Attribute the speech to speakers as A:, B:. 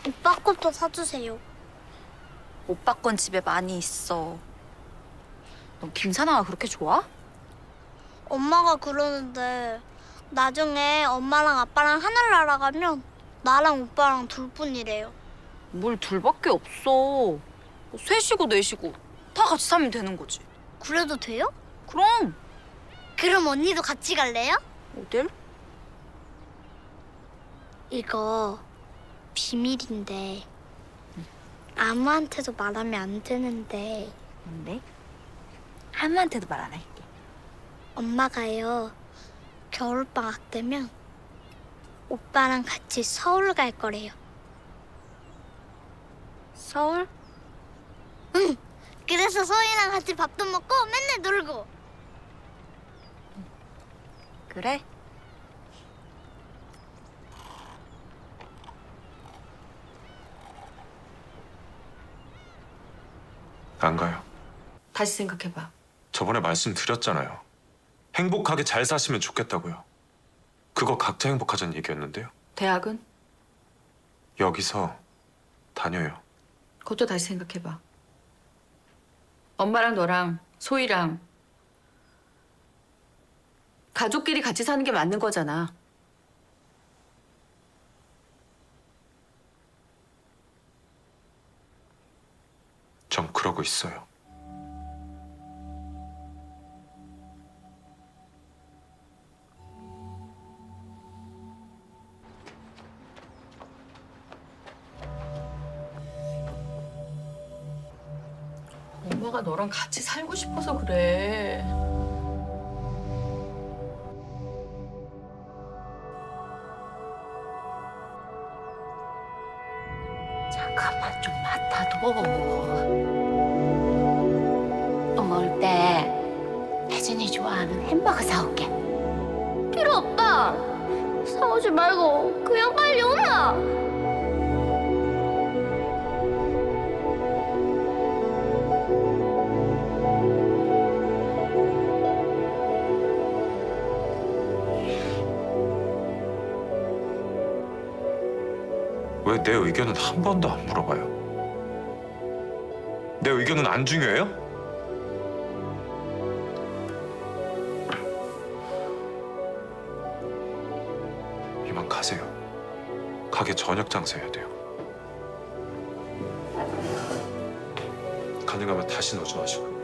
A: 오빠 것도 사주세요.
B: 오빠 건 집에 많이 있어. 넌 김사나가 그렇게 좋아?
A: 엄마가 그러는데 나중에 엄마랑 아빠랑 하늘나라 가면 나랑 오빠랑 둘뿐이래요.
B: 뭘 둘밖에 없어. 뭐 셋이고 넷이고 다 같이 살면 되는 거지.
A: 그래도 돼요?
B: 그럼.
A: 그럼 언니도 같이 갈래요?
B: 어딜?
A: 이거 비밀인데 아무한테도 말하면 안 되는데
B: 뭔데? 아무한테도 말 안 할게.
A: 엄마가요 겨울방학 되면 오빠랑 같이 서울 갈 거래요.
B: 서울?
A: 응. 그래서 소희랑 같이 밥도 먹고 맨날 놀고.
B: 그래?
C: 안 가요.
D: 다시 생각해봐.
C: 저번에 말씀드렸잖아요. 행복하게 잘 사시면 좋겠다고요. 그거 각자 행복하자는 얘기였는데요.
D: 대학은?
C: 여기서 다녀요.
D: 그것도 다시 생각해봐. 엄마랑 너랑 소희랑 가족끼리 같이 사는 게 맞는 거잖아.
C: 전 그러고 있어요.
D: 엄마가 너랑 같이 살고 싶어서 그래.
B: 잠깐만 좀 맡아둬. 엄마 올 때 혜진이 좋아하는 햄버거 사올게.
A: 필요 없다. 사오지 말고 그냥 빨리 오나.
C: 왜 내 의견은 한 번도 안 물어봐요? 내 의견은 안 중요해요? 이만 가세요. 가게 저녁 장사해야 돼요. 가능하면 다시 오지 마시고.